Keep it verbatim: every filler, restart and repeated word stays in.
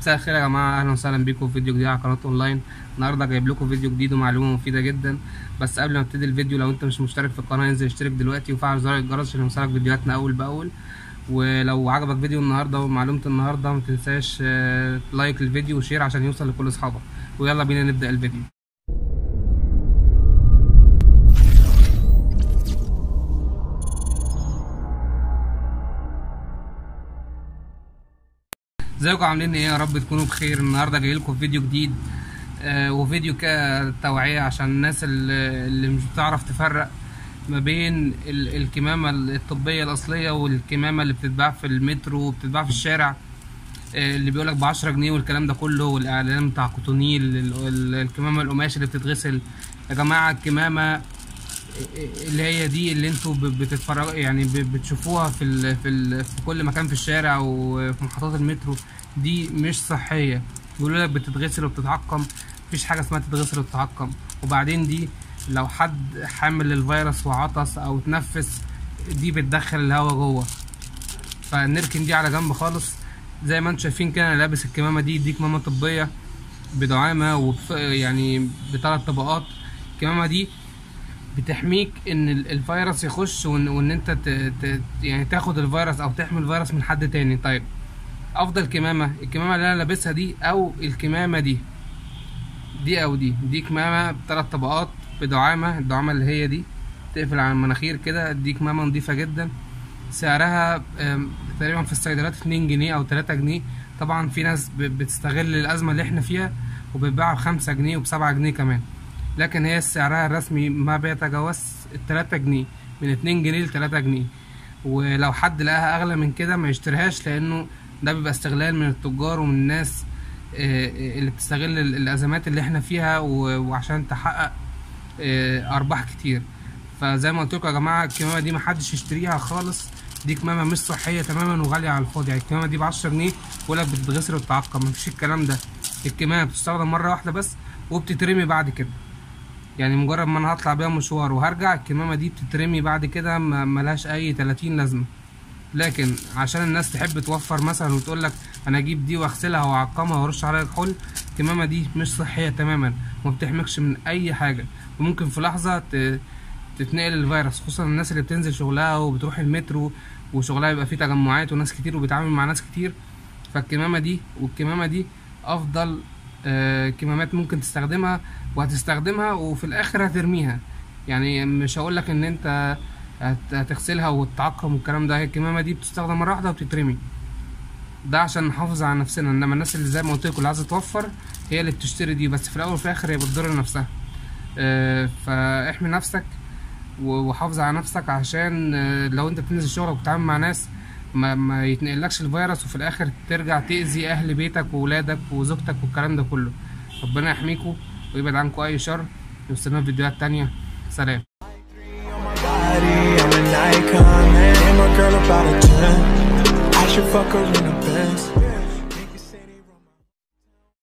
مساء الخير يا جماعه، اهلا وسهلا بيكم في فيديو جديد على قناه اونلاين. النهارده جايب لكم فيديو جديد ومعلومه مفيده جدا. بس قبل ما ابتدي الفيديو، لو انت مش مشترك في القناه انزل اشترك دلوقتي وفعل زر الجرس عشان يوصلك فيديوهاتنا اول باول. ولو عجبك فيديو النهارده ومعلومه النهارده ما تنساش لايك للفيديو وشير عشان يوصل لكل اصحابك. ويلا بينا نبدا الفيديو. ازيكم عاملين ايه؟ يا رب تكونوا بخير. النهارده جاي لكم فيديو جديد آه وفيديو كتوعيه عشان الناس اللي, اللي مش بتعرف تفرق ما بين الكمامه الطبيه الاصليه والكمامه اللي بتتباع في المترو وبتتباع في الشارع، آه اللي بيقولك بعشرة جنيه والكلام ده كله، والاعلان بتاع كوتونيل الكمامه القماش اللي بتتغسل. يا جماعه الكمامه اللي هي دي اللي انتوا بتتفرجوا يعني بتشوفوها في ال في, ال في كل مكان في الشارع وفي محطات المترو، دي مش صحيه. بيقولوا لك بتتغسل وبتتعقم، مفيش حاجه اسمها تتغسل وتتعقم. وبعدين دي لو حد حامل الفيروس وعطس او تنفس، دي بتدخل الهواء جوه، فنركن دي على جنب خالص. زي ما انتم شايفين كده انا لابس الكمامه دي، دي كمامه طبيه بدعامه وبف يعني بثلاث طبقات. الكمامه دي بتحميك ان الفيروس يخش وان, وإن انت ت... ت... يعني تاخد الفيروس او تحمل الفيروس من حد تاني. طيب افضل كمامه الكمامه اللي انا لابسها دي او الكمامه دي دي او دي دي كمامه بثلاث طبقات بدعامه. الدعامه اللي هي دي تقفل على المناخير كده، دي كمامه نظيفه جدا. سعرها تقريبا في الصيدليات اتنين جنيه او تلاتة جنيه. طبعا في ناس بتستغل الازمه اللي احنا فيها وبتباع بخمسة جنيه وبسبعة جنيه كمان، لكن هي سعرها الرسمي ما بيتجاوز التلاتة جنيه، من اتنين جنيه لتلاتة جنيه. ولو حد لقاها اغلى من كده ما يشتريهاش، لانه ده بيبقى استغلال من التجار ومن الناس اللي بتستغل الازمات اللي احنا فيها وعشان تحقق ارباح كتير. فزي ما قلت لكم يا جماعه الكمامه دي محدش يشتريها خالص، دي كمامه مش صحيه تماما وغاليه على الفاضي. يعني الكمامه دي بعشرة جنيه ولا بتتغسل وتتعقم، مفيش الكلام ده. الكمامه بتستخدم مره واحده بس وبتترمي بعد كده، يعني مجرد ما انا هطلع بيها مشوار وهرجع الكمامه دي بتترمي بعد كده، ملهاش اي تلاتين لازمه. لكن عشان الناس تحب توفر مثلا وتقول لك انا اجيب دي واغسلها واعقمها وارش عليها الحل، الكمامه دي مش صحيه تماما وما بتحميكش من اي حاجه، وممكن في لحظه تتنقل الفيروس، خصوصا الناس اللي بتنزل شغلها وبتروح المترو وشغلها يبقى فيه تجمعات وناس كتير وبيتعامل مع ناس كتير. فالكمامه دي والكمامه دي افضل آه كمامات ممكن تستخدمها، وهتستخدمها وفي الاخر هترميها. يعني مش هقولك ان انت هتغسلها وتتعقم والكلام ده، هي الكمامه دي بتستخدم مره واحده وبتترمي، ده عشان نحافظ على نفسنا. انما الناس اللي زي ما قلت لكم اللي عايزه توفر هي اللي بتشتري دي، بس في الاول وفي الاخر هي بتضر نفسها. آه فاحمي نفسك وحافظ على نفسك، عشان آه لو انت بتنزل شغلك وبتتعامل مع ناس ما, ما يتنقلكش الفيروس وفي الاخر ترجع تأذي اهل بيتك وولادك وزوجتك والكلام ده كله. ربنا يحميكم ويبعد عنكم اي شر. نستنى فيديوهات تانية. سلام. I'm an icon, man, I'm a girl about a ten. I should fuck her in a bed.